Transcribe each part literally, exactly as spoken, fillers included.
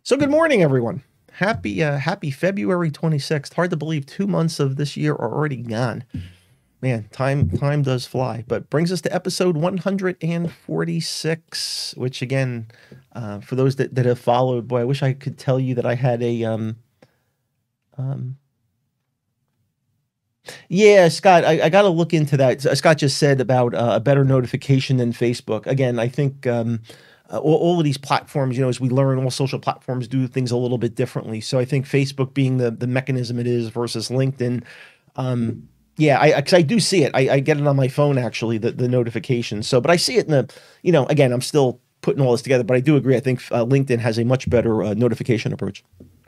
So good morning, everyone. Happy uh, happy February twenty-sixth. Hard to believe two months of this year are already gone. Man, time time does fly. But brings us to episode one hundred forty-six, which again, uh, for those that, that have followed, boy, I wish I could tell you that I had a um um yeah, Scott, I, I got to look into that. Scott just said about uh, a better notification than Facebook. Again, I think um, uh, all, all of these platforms, you know, as we learn, all social platforms do things a little bit differently. So I think Facebook being the the mechanism it is versus LinkedIn. Um, yeah, I because I do see it. I, I get it on my phone actually, the the notifications. So, but I see it in the, you know, again, I'm still putting all this together, but I do agree. I think uh, LinkedIn has a much better uh, notification approach.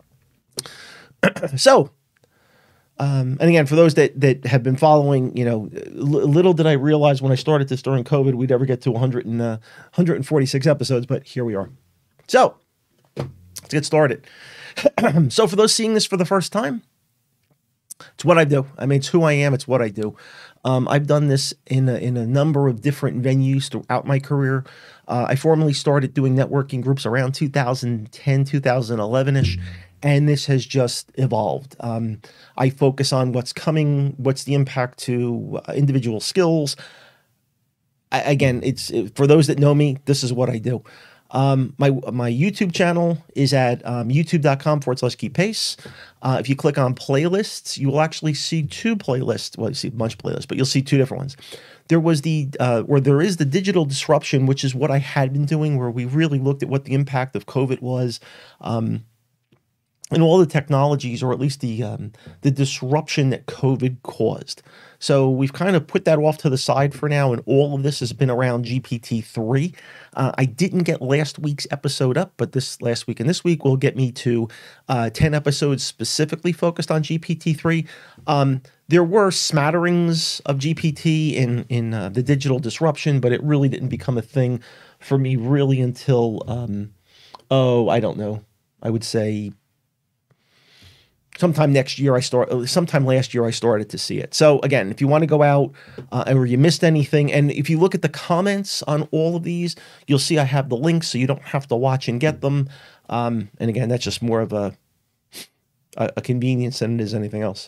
So. Um, and again, for those that that have been following, you know, little did I realize when I started this during COVID, we'd ever get to one hundred and, uh, one hundred forty-six episodes, but here we are. So let's get started. So for those seeing this for the first time, it's what I do. I mean, it's who I am. It's what I do. Um, I've done this in a, in a number of different venues throughout my career. Uh, I formally started doing networking groups around two thousand ten, two thousand eleven-ish. And this has just evolved. Um, I focus on what's coming, what's the impact to uh, individual skills. I, again, it's it, for those that know me, this is what I do. Um, my my YouTube channel is at um, youtube.com forward slash keep pace. Uh, if you click on playlists, you will actually see two playlists. Well, you see a bunch of playlists, but you'll see two different ones. There was the, uh, or there is the digital disruption, which is what I had been doing, where we really looked at what the impact of COVID was. Um, and all the technologies, or at least the um, the disruption that COVID caused. So we've kind of put that off to the side for now, and all of this has been around G P T three. Uh, I didn't get last week's episode up, but this last week and this week will get me to uh, ten episodes specifically focused on G P T three. Um, there were smatterings of G P T in, in uh, the digital disruption, but it really didn't become a thing for me really until, um, oh, I don't know, I would say sometime next year, I start. Sometime last year, I started to see it. So again, if you want to go out uh, or you missed anything, and if you look at the comments on all of these, you'll see I have the links, so you don't have to watch and get them. Um, and again, that's just more of a, a a convenience than it is anything else.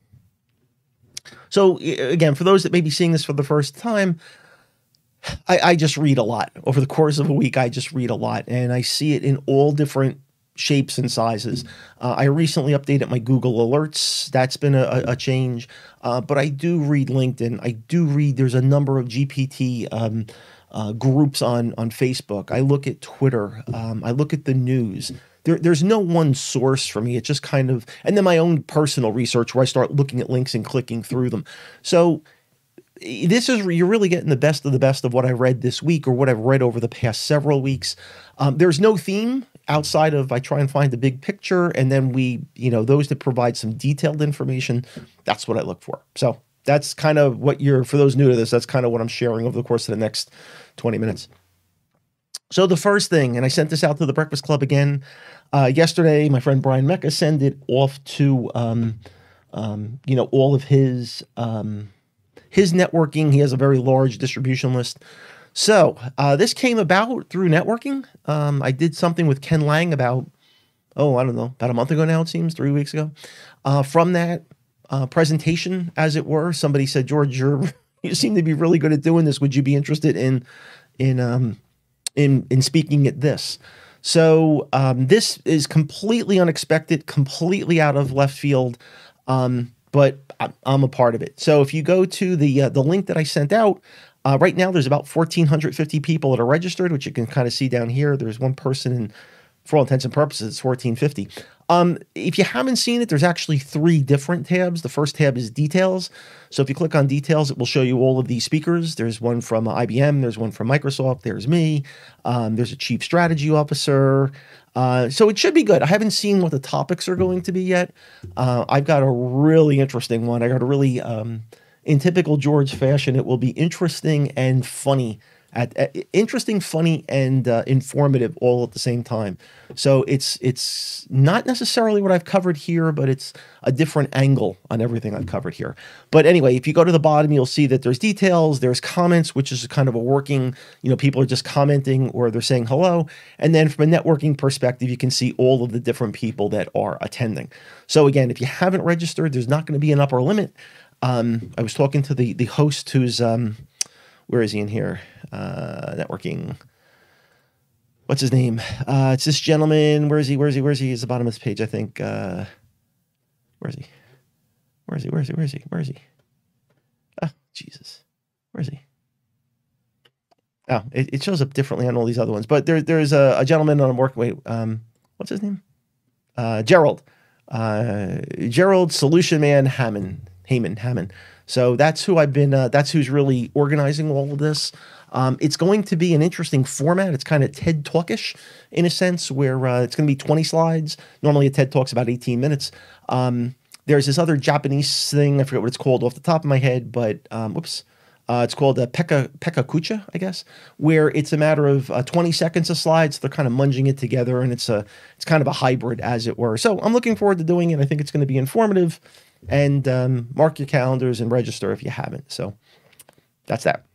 So again, for those that may be seeing this for the first time, I, I just read a lot over the course of a week. I just read a lot, and I see it in all different shapes and sizes. Uh, I recently updated my Google Alerts. That's been a, a change. Uh, but I do read LinkedIn. I do read, there's a number of G P T um, uh, groups on, on Facebook. I look at Twitter. Um, I look at the news. There, there's no one source for me. It's just kind of, and then my own personal research where I start looking at links and clicking through them. So this is, you're really getting the best of the best of what I read this week or what I've read over the past several weeks. Um, there's no theme outside of, I try and find the big picture, and then we, you know, those that provide some detailed information, that's what I look for. So that's kind of what you're, for those new to this, that's kind of what I'm sharing over the course of the next twenty minutes. So the first thing, and I sent this out to the Breakfast Club again uh, yesterday, my friend Brian Mecca sent it off to, um, um, you know, all of his, um, his networking. He has a very large distribution list. So uh, this came about through networking. Um, I did something with Ken Lang about, oh, I don't know, about a month ago now, it seems, three weeks ago. Uh, from that uh, presentation, as it were, somebody said, George, you're, you seem to be really good at doing this. Would you be interested in in um, in in speaking at this? So um, this is completely unexpected, completely out of left field, um, but I'm a part of it. So if you go to the uh, the link that I sent out, Uh, right now, there's about one thousand four hundred fifty people that are registered, which you can kind of see down here. There's one person, and for all intents and purposes, it's fourteen fifty. Um, if you haven't seen it, there's actually three different tabs. The first tab is details. So if you click on details, it will show you all of these speakers. There's one from I B M. There's one from Microsoft. There's me. Um, there's a chief strategy officer. Uh, so it should be good. I haven't seen what the topics are going to be yet. Uh, I've got a really interesting one. I got a really... Um, in typical George fashion, it will be interesting and funny at, at interesting, funny, and uh, informative all at the same time. So it's it's not necessarily what I've covered here, but it's a different angle on everything I've covered here. But anyway, if you go to the bottom, you'll see that there's details, there's comments, which is kind of a working, you know, people are just commenting or they're saying hello. And then from a networking perspective, you can see all of the different people that are attending. So again, if you haven't registered, there's not going to be an upper limit. Um, I was talking to the the host who's, um, where is he in here? Uh, networking. What's his name? Uh, it's this gentleman. Where is he? Where is he? Where is he? He's the bottom of this page, I think. Uh, where is he? Where is he? Where is he? Where is he? Where is he? Oh, Jesus. Where is he? Oh, it, it shows up differently on all these other ones. But there, there's a, a gentleman on a work. Wait, um, what's his name? Uh, Gerald. Uh, Gerald Solution Man Hammond. Heyman, Hammond. So that's who I've been, uh, that's who's really organizing all of this. Um, it's going to be an interesting format. It's kind of TED Talkish in a sense where uh, it's going to be twenty slides. Normally a TED Talk's about eighteen minutes. Um, there's this other Japanese thing, I forget what it's called off the top of my head, but um, whoops. Uh, it's called uh, Pekka, Pekka-kucha, I guess, where it's a matter of uh, twenty seconds of slides. They're kind of munging it together, and it's a it's kind of a hybrid, as it were. So I'm looking forward to doing it. I think it's going to be informative. And um, mark your calendars and register if you haven't. So that's that.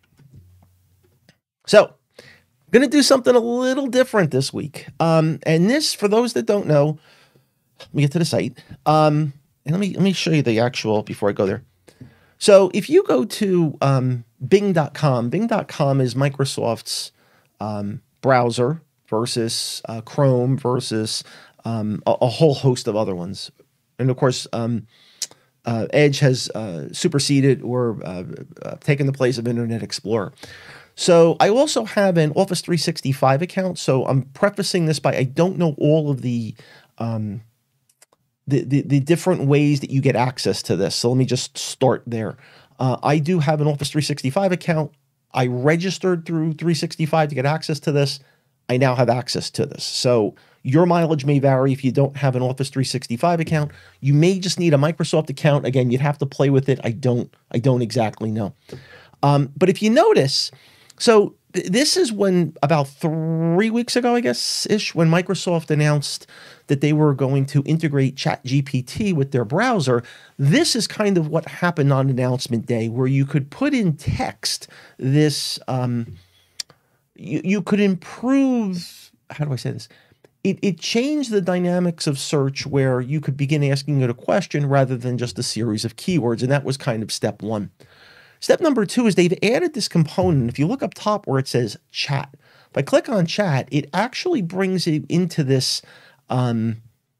So I'm going to do something a little different this week. Um, and this, for those that don't know, let me get to the site. Um, and let me let me show you the actual before I go there. So if you go to um, Bing dot com, Bing dot com is Microsoft's um, browser versus uh, Chrome versus um, a, a whole host of other ones. And of course, um, Uh, Edge has uh, superseded or uh, uh, taken the place of Internet Explorer. So I also have an Office three sixty-five account. So I'm prefacing this by I don't know all of the, um, the, the, the different ways that you get access to this. So let me just start there. Uh, I do have an Office three sixty-five account. I registered through three sixty-five to get access to this. I now have access to this. So your mileage may vary if you don't have an Office three sixty-five account. You may just need a Microsoft account. Again, you'd have to play with it. I don't, I don't exactly know. Um, but if you notice, so th this is when about three weeks ago, I guess, ish, when Microsoft announced that they were going to integrate ChatGPT with their browser. This is kind of what happened on announcement day, where you could put in text this, um, you, you could improve, how do I say this? It, it changed the dynamics of search where you could begin asking it a question rather than just a series of keywords. And that was kind of step one. Step number two is they've added this component. If you look up top where it says chat, if I click on chat, it actually brings it into this. Um,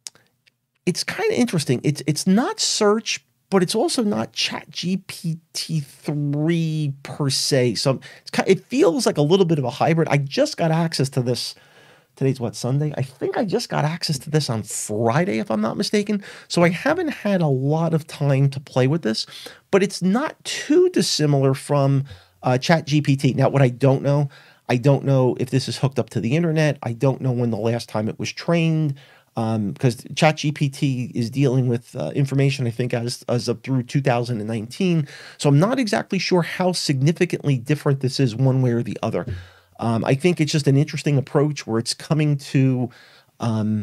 it's kind of interesting. It's, it's not search, but it's also not Chat G P T three per se. So it's kind, it feels like a little bit of a hybrid. I just got access to this. Today's what, Sunday? I think I just got access to this on Friday, if I'm not mistaken. So I haven't had a lot of time to play with this, but it's not too dissimilar from uh, Chat G P T. Now, what I don't know, I don't know if this is hooked up to the internet. I don't know when the last time it was trained, um, because Chat G P T is dealing with uh, information, I think, as, as of through two thousand nineteen. So I'm not exactly sure how significantly different this is one way or the other. Um, I think it's just an interesting approach where it's coming to, um,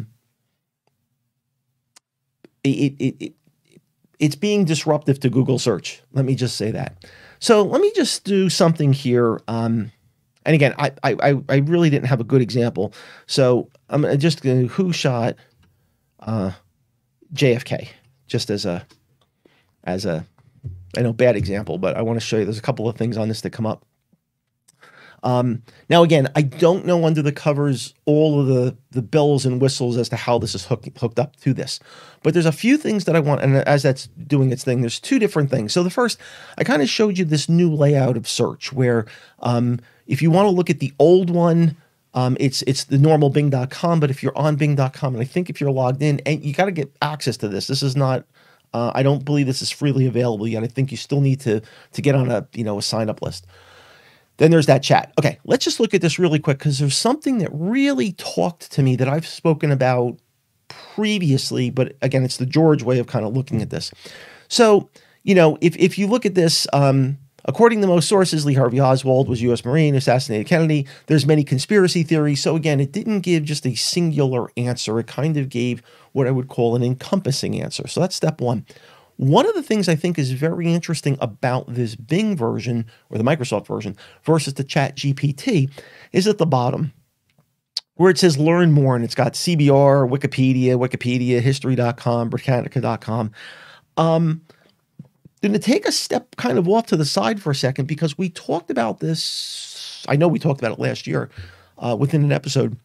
it, it, it, it's being disruptive to Google search. Let me just say that. So let me just do something here. Um, and again, I, I, I really didn't have a good example. So I'm just going to who shot uh, J F K just as a, as a, I know bad example, but I want to show you, there's a couple of things on this that come up. Um, now, again, I don't know under the covers all of the, the bells and whistles as to how this is hook, hooked up to this. But there's a few things that I want, and as that's doing its thing, there's two different things. So the first, I kind of showed you this new layout of search where um, if you want to look at the old one, um, it's it's the normal Bing dot com. But if you're on Bing dot com, and I think if you're logged in, and you got to get access to this. This is not, uh, I don't believe this is freely available yet. I think you still need to, to get on a, you know, a sign-up list. Then there's that chat. Okay, let's just look at this really quick because there's something that really talked to me that I've spoken about previously, but again, it's the George way of kind of looking at this. So, you know, if, if you look at this, um, According to most sources, Lee Harvey Oswald was a U S Marine who assassinated Kennedy. There's many conspiracy theories. So again, it didn't give just a singular answer. It kind of gave what I would call an encompassing answer. So that's step one. One of the things I think is very interesting about this Bing version or the Microsoft version versus the ChatGPT is at the bottom where it says learn more, and it's got C B R, Wikipedia, Wikipedia, history dot com, Britannica dot com. Um, I'm going to take a step kind of off to the side for a second because we talked about this. I know we talked about it last year uh, within an episode,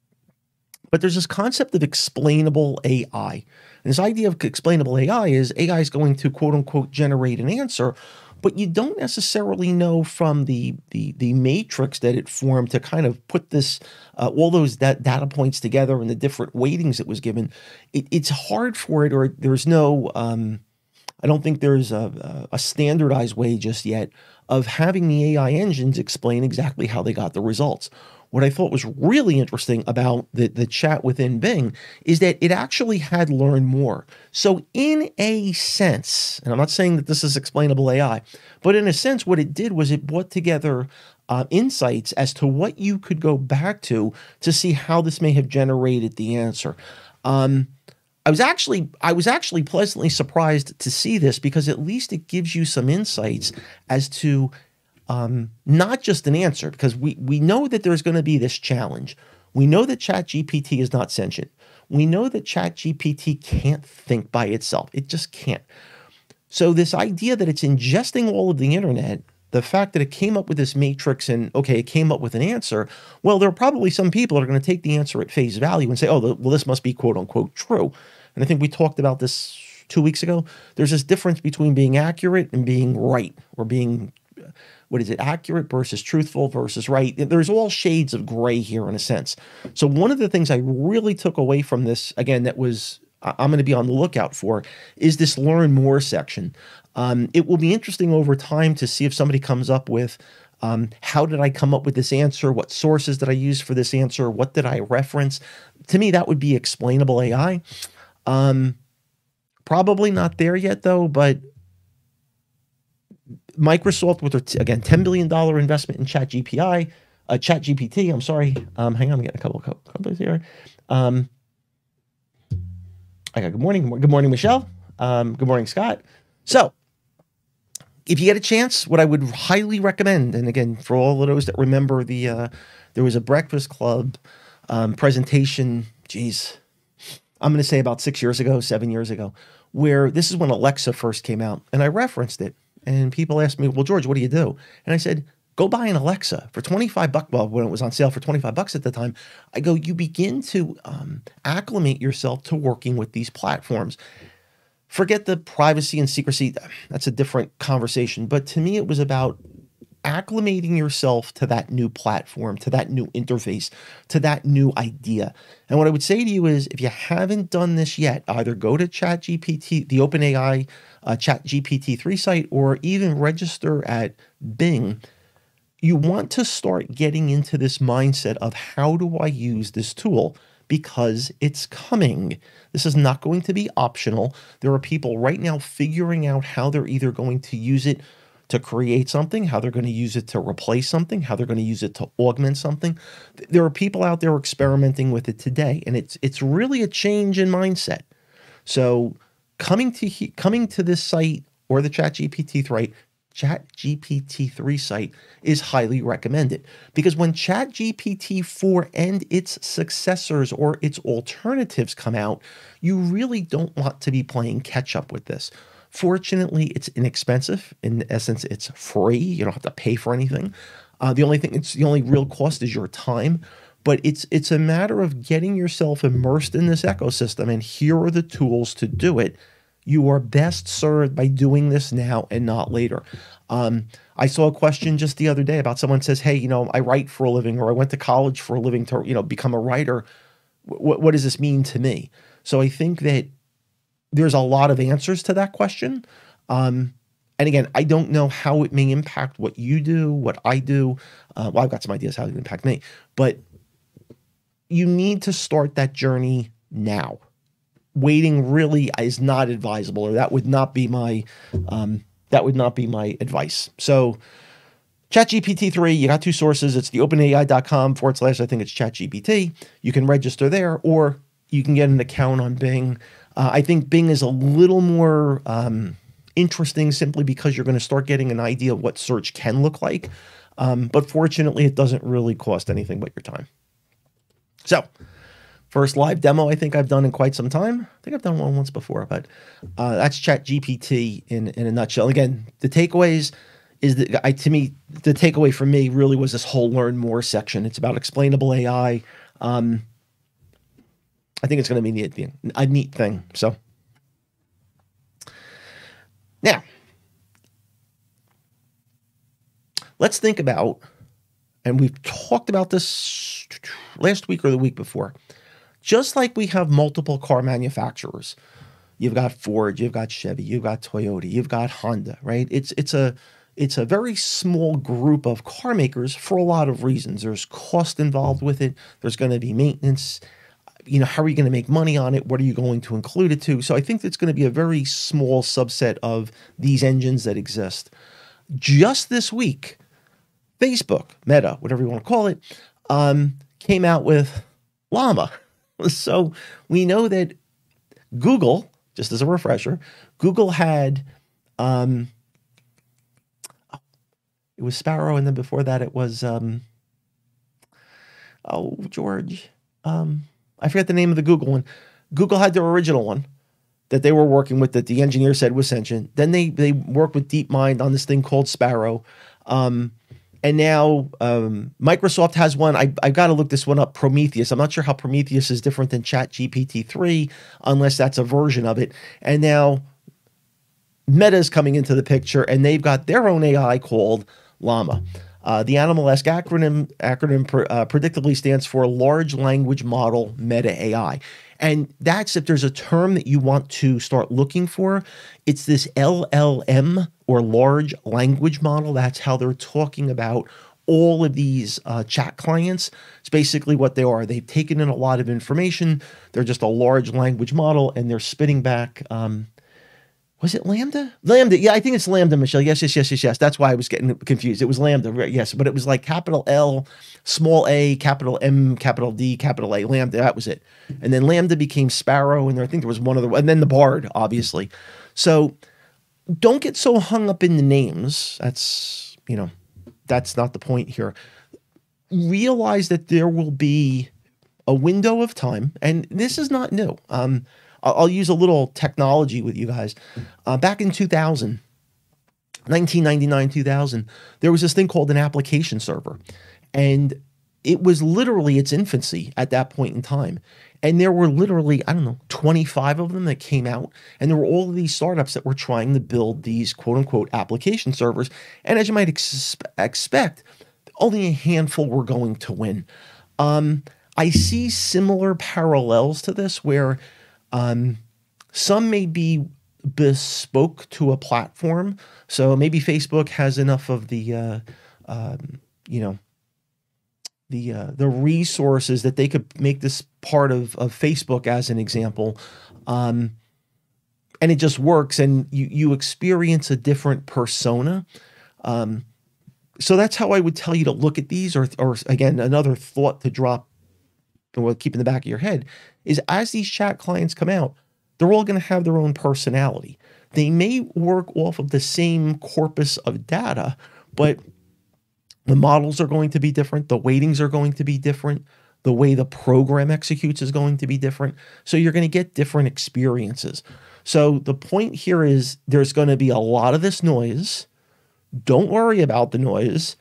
but there's this concept of explainable A I. And this idea of explainable A I is A I is going to quote unquote generate an answer, but you don't necessarily know from the the, the matrix that it formed to kind of put this uh, all those that data points together and the different weightings it was given. It, it's hard for it, or there's no. Um, I don't think there's a, a standardized way just yet of having the A I engines explain exactly how they got the results. What I thought was really interesting about the, the chat within Bing is that it actually had learned more. So in a sense, and I'm not saying that this is explainable A I, but in a sense, what it did was it brought together uh, insights as to what you could go back to to see how this may have generated the answer. Um, I was actually I was actually pleasantly surprised to see this because at least it gives you some insights as to um, not just an answer, because we we know that there's going to be this challenge. We know that ChatGPT is not sentient. We know that ChatGPT can't think by itself. It just can't. So this idea that it's ingesting all of the internet, the fact that it came up with this matrix and, okay, it came up with an answer, well, there are probably some people that are going to take the answer at face value and say, oh, well, this must be quote unquote true. And I think we talked about this two weeks ago. There's this difference between being accurate and being right, or being, what is it, accurate versus truthful versus right. There's all shades of gray here in a sense. So one of the things I really took away from this, again, that was I'm going to be on the lookout for, is this learn more section. Um, it will be interesting over time to see if somebody comes up with um, how did I come up with this answer? What sources did I use for this answer? What did I reference? To me, that would be explainable A I. Um, probably not there yet, though, but Microsoft, with their, again, ten billion dollars investment in ChatGPT, uh, ChatGPT, I'm sorry. Um, hang on, I'm getting a couple of companies here. Um, I got good morning. Good morning, Michelle. Um, good morning, Scott. So, if you get a chance, what I would highly recommend, and again, for all of those that remember the, uh, there was a Breakfast Club um, presentation, geez, I'm going to say about six years ago, seven years ago, where this is when Alexa first came out, and I referenced it, and people asked me, well, George, what do you do? And I said, go buy an Alexa for twenty-five bucks. Well, when it was on sale for twenty-five bucks at the time, I go, you begin to um, acclimate yourself to working with these platforms. Forget the privacy and secrecy. That's a different conversation. But to me, it was about acclimating yourself to that new platform, to that new interface, to that new idea. And what I would say to you is, if you haven't done this yet, either go to ChatGPT, the OpenAI uh, ChatGPT three site, or even register at Bing. You want to start getting into this mindset of, how do I use this tool? Because it's coming. This is not going to be optional. There are people right now figuring out how they're either going to use it to create something, how they're going to use it to replace something, how they're going to use it to augment something. There are people out there experimenting with it today, and it's it's really a change in mindset. So coming to he, coming to this site, or the ChatGPT three, ChatGPT three site, is highly recommended, because when ChatGPT four and its successors or its alternatives come out, you really don't want to be playing catch up with this. Fortunately, it's inexpensive. In essence, it's free. You don't have to pay for anything. Uh, the only thing, it's the only real cost is your time. But it's it's a matter of getting yourself immersed in this ecosystem, and here are the tools to do it. You are best served by doing this now and not later. Um, I saw a question just the other day about someone says, hey, you know, I write for a living, or I went to college for a living to, you know, become a writer. W- what does this mean to me? So I think that there's a lot of answers to that question. Um, and again, I don't know how it may impact what you do, what I do. Uh, well, I've got some ideas how it would impact me, but you need to start that journey now. Waiting really is not advisable, or that would not be my, um, that would not be my advice. So ChatGPT three, you got two sources. It's the openai.com forward slash, I think it's ChatGPT. You can register there, or you can get an account on Bing. Uh, I think Bing is a little more um, interesting simply because you're going to start getting an idea of what search can look like. Um, but fortunately, it doesn't really cost anything but your time. So, first live demo I think I've done in quite some time. I think I've done one once before, but uh, that's ChatGPT in, in a nutshell. Again, the takeaways is that I, to me, the takeaway for me really was this whole learn more section. It's about explainable A I. Um, I think it's going to be neat, a neat thing. So now let's think about, and we've talked about this last week or the week before, just like we have multiple car manufacturers. You've got Ford, you've got Chevy, you've got Toyota, you've got Honda, right? It's, it's a, It's a very small group of car makers for a lot of reasons. There's cost involved with it. There's going to be maintenance. You know, how are you going to make money on it? What are you going to include it to? So I think it's going to be a very small subset of these engines that exist. Just this week, Facebook, Meta, whatever you want to call it, um, came out with Llama. So we know that Google, just as a refresher, Google had... Um, It was Sparrow, and then before that it was, um, oh, George. Um, I forget the name of the Google one. Google had their original one that they were working with that the engineer said was sentient. Then they they worked with DeepMind on this thing called Sparrow. Um, and now um, Microsoft has one. I, I've got to look this one up, Prometheus. I'm not sure how Prometheus is different than ChatGPT three, unless that's a version of it. And now Meta is coming into the picture, and they've got their own A I called Llama. Uh, the Animal-esque acronym acronym pr uh, predictably stands for Large Language Model Meta A I. And that's, if there's a term that you want to start looking for, it's this L L M, or Large Language Model. That's how they're talking about all of these uh, chat clients. It's basically what they are. They've taken in a lot of information. They're just a large language model, and they're spitting back... Um, Was it Lambda? Lambda. Yeah, I think it's Lambda, Michelle. Yes, yes, yes, yes, yes. That's why I was getting confused. It was Lambda. Yes, but it was like capital L, small a, capital M, capital D, capital A. Lambda. That was it. And then Lambda became Sparrow, and there, I think there was one other, and then the Bard, obviously. So don't get so hung up in the names. That's, you know, that's not the point here. Realize that there will be a window of time, and this is not new. Um, I'll use a little technology with you guys. Uh, back in two thousand, nineteen ninety-nine, two thousand, there was this thing called an application server. And it was literally its infancy at that point in time. And there were literally, I don't know, twenty-five of them that came out. And there were all of these startups that were trying to build these quote unquote application servers. And as you might ex expect, only a handful were going to win. Um, I see similar parallels to this where Um, some may be bespoke to a platform. So maybe Facebook has enough of the, uh, um, you know, the uh, the resources that they could make this part of, of Facebook as an example. Um, and it just works, and you, you experience a different persona. Um, so that's how I would tell you to look at these, or, or again, another thought to drop, or keep in the back of your head, is as these chat clients come out, they're all going to have their own personality. They may work off of the same corpus of data, but the models are going to be different. The weightings are going to be different. The way the program executes is going to be different. So you're going to get different experiences. So the point here is there's going to be a lot of this noise. Don't worry about the noise.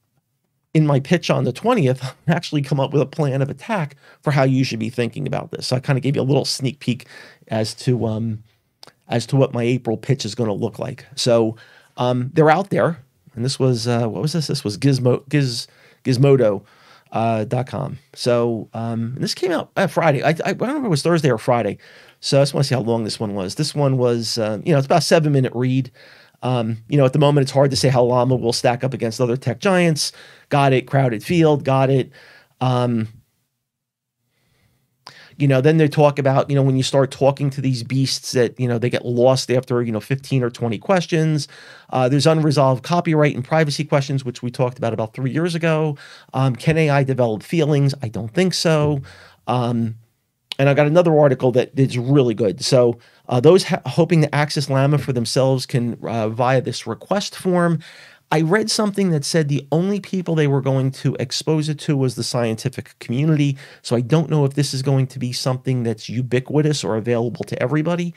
In my pitch on the twentieth, I actually come up with a plan of attack for how you should be thinking about this. So I kind of gave you a little sneak peek as to um, as to what my April pitch is going to look like. So um, they're out there, and this was uh, what was this? This was Gizmo Giz Gizmodo uh, dot com. So um, this came out uh, Friday. I, I, I don't know if it was Thursday or Friday. So I just want to see how long this one was. This one was uh, you know, it's about a seven minute read. Um, you know, at the moment, it's hard to say how Llama will stack up against other tech giants. Got it. Crowded field. Got it. Um, You know, then they talk about, you know, when you start talking to these beasts that, you know, they get lost after, you know, fifteen or twenty questions. Uh, there's unresolved copyright and privacy questions, which we talked about about three years ago. Um, can A I develop feelings? I don't think so. Um, and I got another article that is really good. So uh, those ha- hoping to access Llama for themselves can uh, via this request form. I read something that said the only people they were going to expose it to was the scientific community. So I don't know if this is going to be something that's ubiquitous or available to everybody.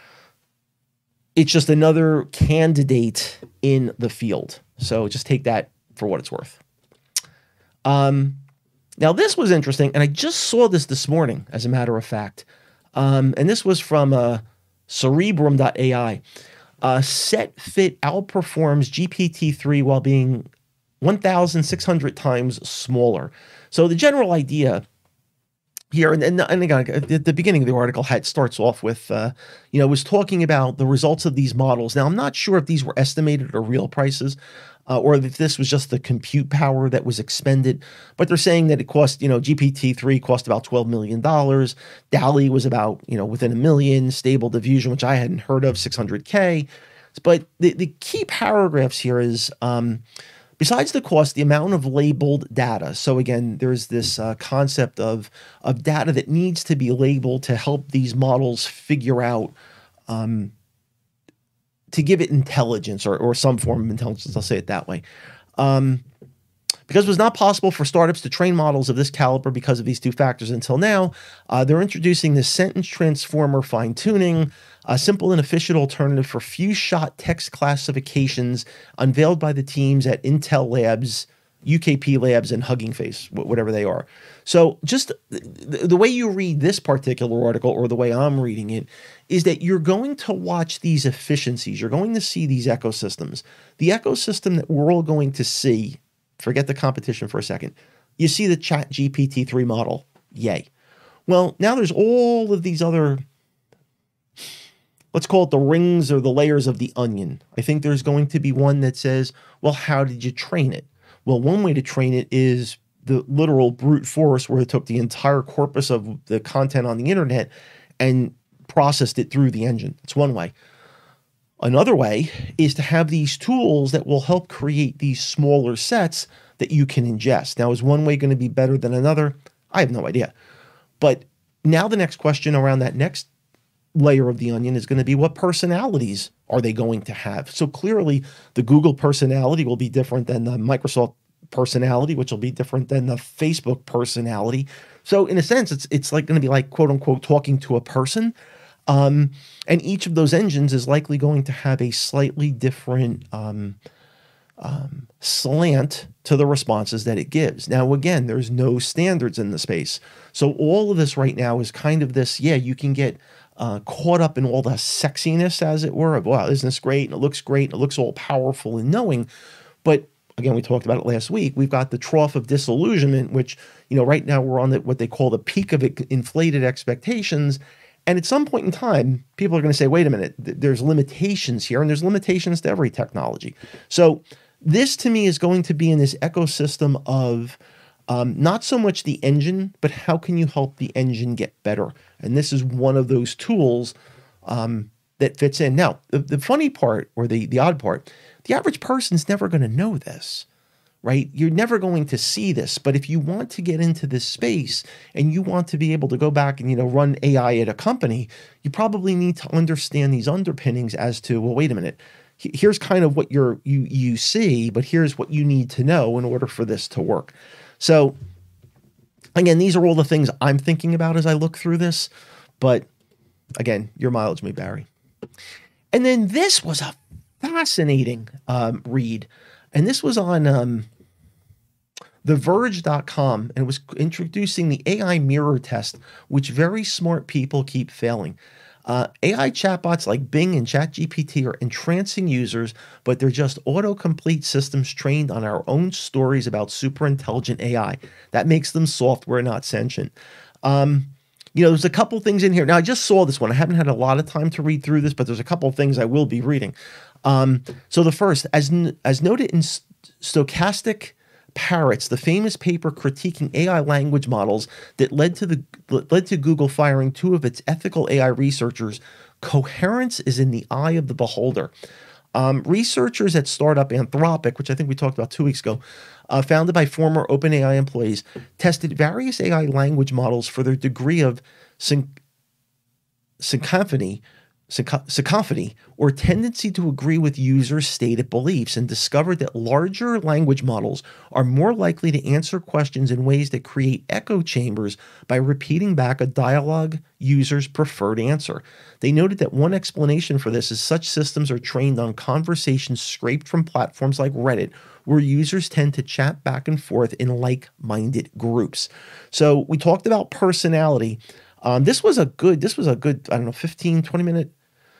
It's just another candidate in the field. So just take that for what it's worth. Um, now, this was interesting, and I just saw this this morning, as a matter of fact. Um, and this was from uh, Cerebrum dot A I. Uh, SetFit outperforms G P T three while being one thousand six hundred times smaller. So the general idea here, and, and, and again, at the beginning of the article had starts off with, uh, you know, was talking about the results of these models. Now, I'm not sure if these were estimated or real prices, uh, or if this was just the compute power that was expended. But they're saying that it cost, you know, G P T three cost about twelve million dollars. DALL-E was about, you know, within a million. Stable Diffusion, which I hadn't heard of, six hundred K. But the, the key paragraphs here is, um, besides the cost, the amount of labeled data. So again, there's this uh, concept of, of data that needs to be labeled to help these models figure out, um, to give it intelligence or, or some form of intelligence, I'll say it that way. Um, because it was not possible for startups to train models of this caliber because of these two factors until now, uh, they're introducing this sentence transformer fine-tuning, a simple and efficient alternative for few-shot text classifications unveiled by the teams at Intel Labs, U K P Labs, and Hugging Face, whatever they are. So just the, the way you read this particular article, or the way I'm reading it, is that you're going to watch these efficiencies. You're going to see these ecosystems. The ecosystem that we're all going to see, forget the competition for a second, you see the Chat G P T three model, yay. Well, now there's all of these other, let's call it the rings or the layers of the onion. I think there's going to be one that says, well, how did you train it? Well, one way to train it is the literal brute force, where it took the entire corpus of the content on the internet and processed it through the engine. It's one way. Another way is to have these tools that will help create these smaller sets that you can ingest. Now, is one way going to be better than another? I have no idea. But now the next question around that next layer of the onion is going to be, what personalities are they going to have? So clearly the Google personality will be different than the Microsoft personality, which will be different than the Facebook personality. So in a sense, it's it's like going to be like, quote unquote, talking to a person. Um, and each of those engines is likely going to have a slightly different um, um, slant to the responses that it gives. Now, again, there's no standards in the space. So all of this right now is kind of this, yeah, you can get Uh, caught up in all the sexiness, as it were, of, wow, isn't this great? And it looks great. And it looks all powerful and knowing. But again, we talked about it last week. We've got the trough of disillusionment, which, you know, right now we're on the, what they call the peak of it, inflated expectations. And at some point in time, people are going to say, wait a minute, th- there's limitations here, and there's limitations to every technology. So this to me is going to be in this ecosystem of Um, not so much the engine, but how can you help the engine get better? And this is one of those tools um, that fits in. Now, the, the funny part, or the, the odd part, the average person's never going to know this, right? You're never going to see this. But if you want to get into this space and you want to be able to go back and, you know, run A I at a company, you probably need to understand these underpinnings as to, well, wait a minute, here's kind of what you're, you, you see, but here's what you need to know in order for this to work. So again, these are all the things I'm thinking about as I look through this, but again, your mileage may vary. And then this was a fascinating um, read, and this was on um, the verge dot com, and it was introducing the A I mirror test, which very smart people keep failing. Uh, A I chatbots like Bing and ChatGPT are entrancing users, but they're just autocomplete systems trained on our own stories about super intelligent A I. That makes them software, not sentient. Um, you know, there's a couple things in here. Now, I just saw this one. I haven't had a lot of time to read through this, but there's a couple of things I will be reading. Um, so the first, as, as noted in st- stochastic Parrots, the famous paper critiquing A I language models that led to the led to Google firing two of its ethical A I researchers. Coherence is in the eye of the beholder. Um, researchers at startup Anthropic, which I think we talked about two weeks ago, uh, founded by former OpenAI employees, tested various A I language models for their degree of syn- syncophancy, syncophancy, or tendency to agree with users' stated beliefs, and discovered that larger language models are more likely to answer questions in ways that create echo chambers by repeating back a dialogue user's preferred answer. They noted that one explanation for this is such systems are trained on conversations scraped from platforms like Reddit, where users tend to chat back and forth in like-minded groups. So we talked about personality. Um, this was a good, this was a good, I don't know, fifteen, twenty minute.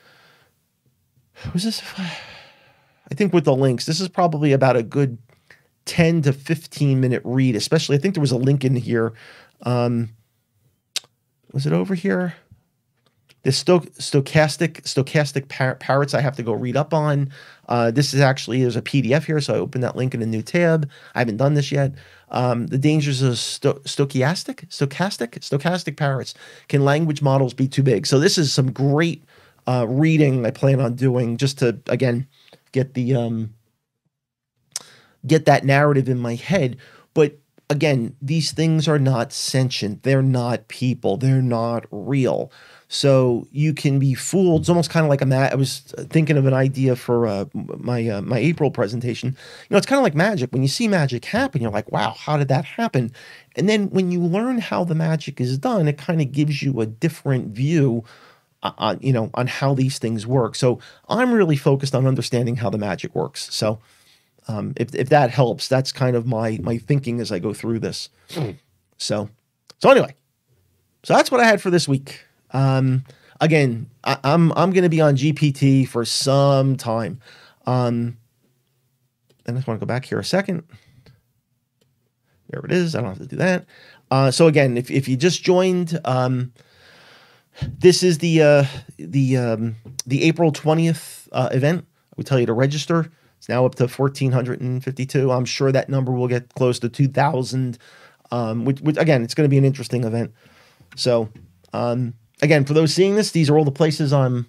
Was this? I think with the links, this is probably about a good ten to fifteen minute read, especially. I think there was a link in here. Um, was it over here? The sto stochastic stochastic par parrots I have to go read up on. Uh, this is actually, there's a P D F here, so I opened that link in a new tab. I haven't done this yet. Um, the dangers of sto stochastic, stochastic, stochastic parrots. Can language models be too big? So this is some great uh, reading I plan on doing, just to, again, get the um, get that narrative in my head. But again, these things are not sentient. They're not people. They're not real. So you can be fooled. It's almost kind of like a ma- I was thinking of an idea for uh, my uh, my April presentation. You know, it's kind of like magic. When you see magic happen, you're like, wow, how did that happen? And then when you learn how the magic is done, it kind of gives you a different view on, you know, on how these things work. So I'm really focused on understanding how the magic works. So um, if, if that helps, that's kind of my, my thinking as I go through this. So, so anyway, so that's what I had for this week. Um, again, I, I'm, I'm going to be on G P T for some time. Um, and I just want to go back here a second. There it is. I don't have to do that. Uh, so again, if, if you just joined, um, this is the, uh, the, um, the April twentieth, uh, event. We tell you to register. It's now up to one thousand four hundred fifty-two. I'm sure that number will get close to two thousand. Um, which, which again, it's going to be an interesting event. So, um, again, for those seeing this, these are all the places I'm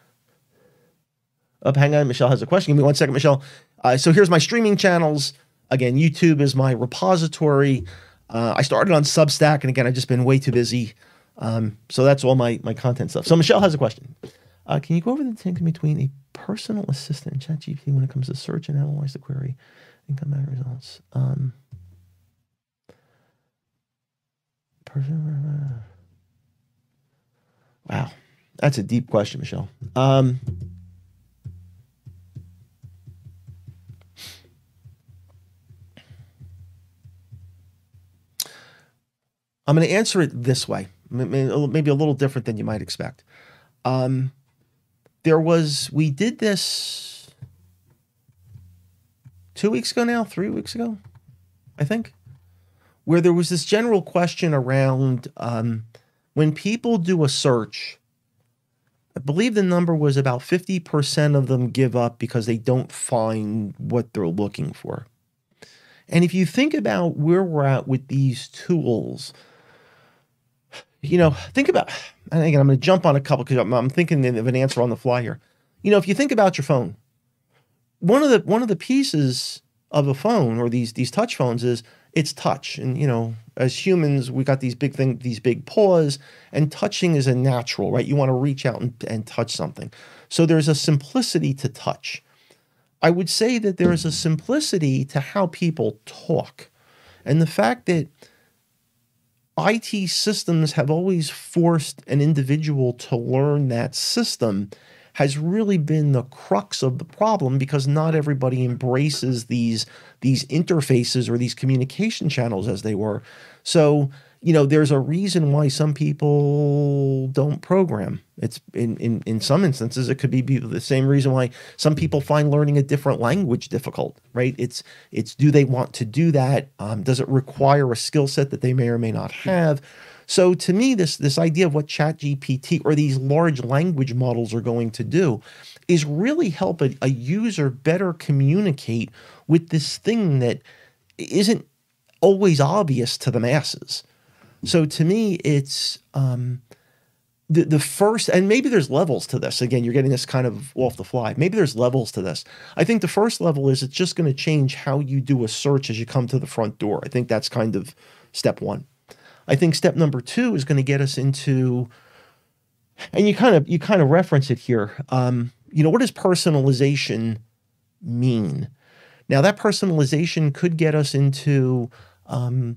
up. Hang on, Michelle has a question. Give me one second, Michelle. Uh, so here's my streaming channels. Again, YouTube is my repository. Uh, I started on Substack, and again, I've just been way too busy. Um, so that's all my, my content stuff. So Michelle has a question. Uh, can you go over the distinction between a personal assistant and ChatGPT when it comes to search and analyze the query and come back results? Um, person, wow, that's a deep question, Michelle. Um, I'm going to answer it this way, maybe a little different than you might expect. Um, there was, we did this two weeks ago now, three weeks ago, I think, where there was this general question around um, when people do a search. I believe the number was about fifty percent of them give up because they don't find what they're looking for. And if you think about where we're at with these tools, you know, think about, and again, I'm going to jump on a couple because I'm, I'm thinking of an answer on the fly here. You know, if you think about your phone, one of the, one of the pieces of a phone or these, these touch phones is it's touch. And, you know, as humans, we got these big things, these big paws, and touching is a natural, right? You want to reach out and, and touch something. So there's a simplicity to touch. I would say that there is a simplicity to how people talk. And the fact that I T systems have always forced an individual to learn that system has really been the crux of the problem, because not everybody embraces these, these interfaces or these communication channels as they were. So, you know, there's a reason why some people don't program. It's in, in, in some instances, it could be the same reason why some people find learning a different language difficult, right? It's, it's, do they want to do that? Um, does it require a skill set that they may or may not have? So to me, this, this idea of what ChatGPT or these large language models are going to do is really help a, a user better communicate with this thing that isn't always obvious to the masses. So to me, it's um, the the first, and maybe there's levels to this. Again, you're getting this kind of off the fly. Maybe there's levels to this. I think the first level is it's just going to change how you do a search as you come to the front door. I think that's kind of step one. I think step number two is going to get us into, and you kind of you kind of reference it here. Um, you know, what does personalization mean? Now, that personalization could get us into um,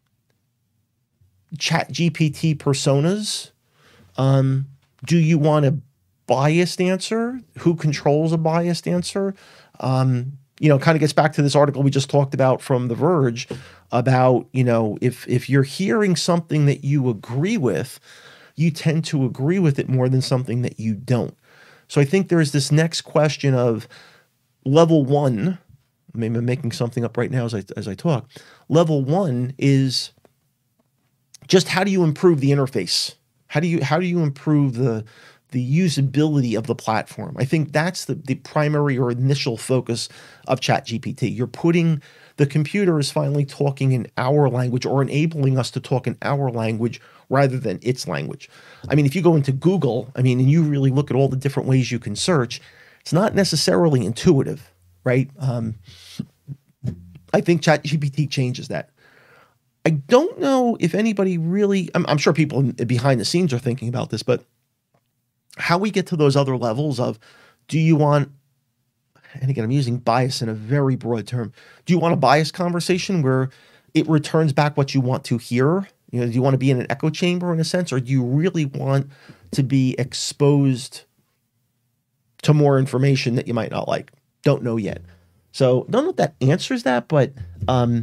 Chat G P T personas. Um, do you want a biased answer? Who controls a biased answer? Um, you know, kind of gets back to this article we just talked about from The Verge about, you know, if if you're hearing something that you agree with, you tend to agree with it more than something that you don't. So I think there's this next question of level one. Maybe I'm making something up right now as I as I talk. Level one is just how do you improve the interface? How do you how do you improve the the usability of the platform? I think that's the, the primary or initial focus of ChatGPT. You're putting, the computer is finally talking in our language or enabling us to talk in our language rather than its language. I mean, if you go into Google, I mean, and you really look at all the different ways you can search, it's not necessarily intuitive, right? Um, I think ChatGPT changes that. I don't know if anybody really, I'm, I'm sure people behind the scenes are thinking about this, but how we get to those other levels of, do you want, and again, I'm using bias in a very broad term. Do you want a biased conversation where it returns back what you want to hear? You know, do you want to be in an echo chamber in a sense, or do you really want to be exposed to more information that you might not like? Don't know yet. So don't know if that answers that, but, um,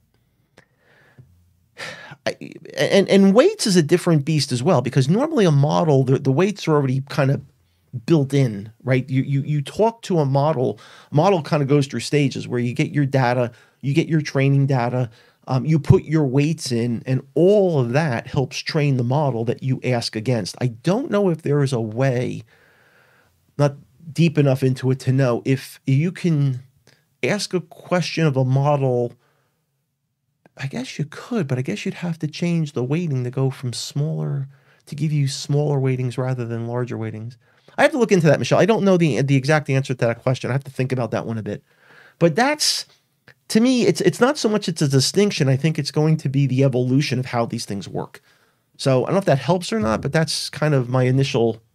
I, and, and weights is a different beast as well, because normally a model, the, the weights are already kind of built in, right? You, you, you talk to a model, model kind of goes through stages where you get your data, you get your training data, um, you put your weights in, and all of that helps train the model that you ask against. I don't know if there is a way, not deep enough into it to know if you can ask a question of a model. I guess you could, but I guess you'd have to change the weighting to go from smaller to give you smaller weightings rather than larger weightings. I have to look into that, Michelle. I don't know the the exact answer to that question. I have to think about that one a bit. But that's, to me, it's it's not so much it's a distinction. I think it's going to be the evolution of how these things work. So I don't know if that helps or not, but that's kind of my initial.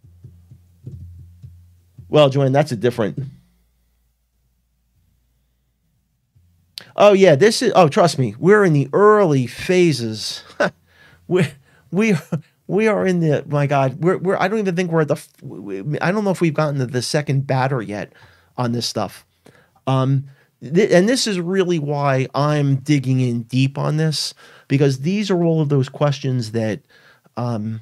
Well, Joanne, that's a different. Oh yeah, this is, oh, trust me, we're in the early phases. we we we are in the, my God, we're we're I don't even think we're at the, I don't know if we've gotten to the second batter yet on this stuff. Um th and this is really why I'm digging in deep on this, because these are all of those questions that um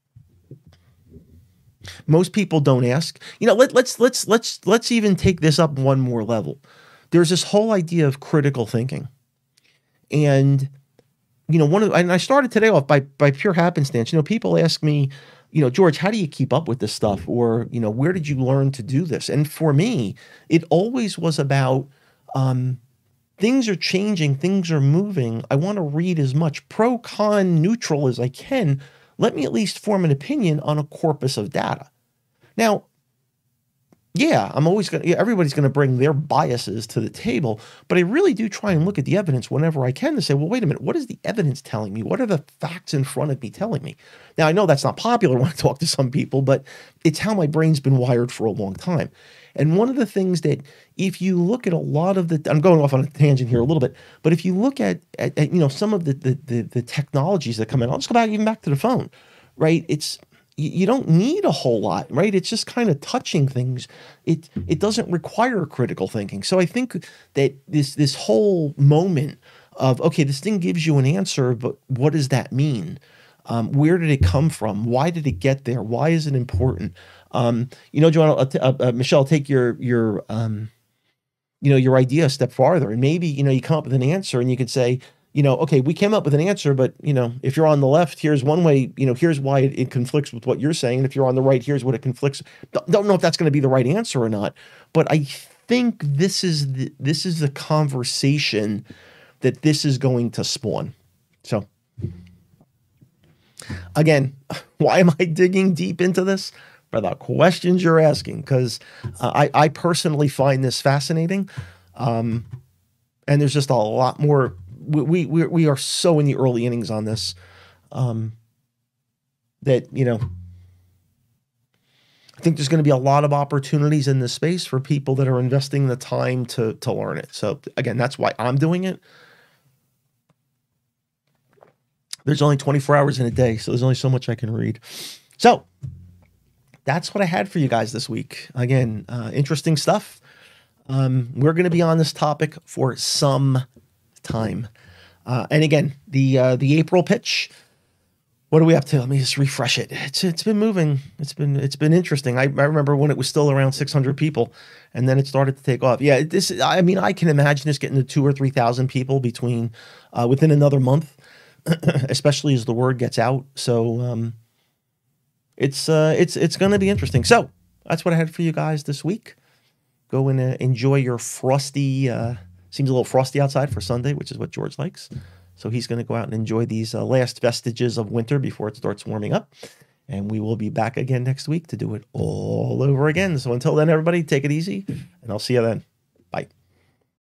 most people don't ask. You know, let, let's let's let's let's even take this up one more level. There's this whole idea of critical thinking. And, you know, one of, and I started today off by, by pure happenstance. You know, people ask me, you know, George, how do you keep up with this stuff? Or, you know, where did you learn to do this? And for me, it always was about, um, things are changing, things are moving. I want to read as much pro, con, neutral as I can. Let me at least form an opinion on a corpus of data. Now, yeah, I'm always going to, everybody's going to bring their biases to the table, but I really do try and look at the evidence whenever I can to say, well, wait a minute, what is the evidence telling me? What are the facts in front of me telling me? Now, I know that's not popular when I talk to some people, but it's how my brain's been wired for a long time. And one of the things that, if you look at a lot of the, I'm going off on a tangent here a little bit, but if you look at, at, at you know, some of the, the, the, the technologies that come in, I'll just go back, even back to the phone, right? It's, you don't need a whole lot, right? It's just kind of touching things. It it doesn't require critical thinking. So I think that this this whole moment of, okay, this thing gives you an answer, but what does that mean? Um, where did it come from? Why did it get there? Why is it important? Um, you know, Joanna, uh, uh, Michelle, take your your um, you know, your idea a step farther, and maybe, you know, you come up with an answer, and you could say, you know, okay, we came up with an answer, but, you know, if you're on the left, here's one way, you know, here's why it, it conflicts with what you're saying. And if you're on the right, here's what it conflicts. Don't, don't know if that's going to be the right answer or not, but I think this is the, this is the conversation that this is going to spawn. So again, why am I digging deep into this? For the questions you're asking, because uh, I, I personally find this fascinating. Um, and there's just a lot more. We, we, we are so in the early innings on this um, that, you know, I think there's going to be a lot of opportunities in this space for people that are investing the time to, to learn it. So again, that's why I'm doing it. There's only twenty-four hours in a day, so there's only so much I can read. So that's what I had for you guys this week. Again, uh, interesting stuff. Um, we're going to be on this topic for some time. Uh, and again, the uh, the April pitch. What are we up to? Let me just refresh it. It's it's been moving. It's been it's been interesting. I, I remember when it was still around six hundred people, and then it started to take off. Yeah, this. I mean, I can imagine this getting to two or three thousand people between uh, within another month, especially as the word gets out. So um, it's uh, it's it's going to be interesting. So that's what I had for you guys this week. Go and uh, enjoy your frosty. Uh, seems a little frosty outside for Sunday, which is what George likes. So he's going to go out and enjoy these uh, last vestiges of winter before it starts warming up. And we will be back again next week to do it all over again. So until then, everybody, take it easy, and I'll see you then. Bye.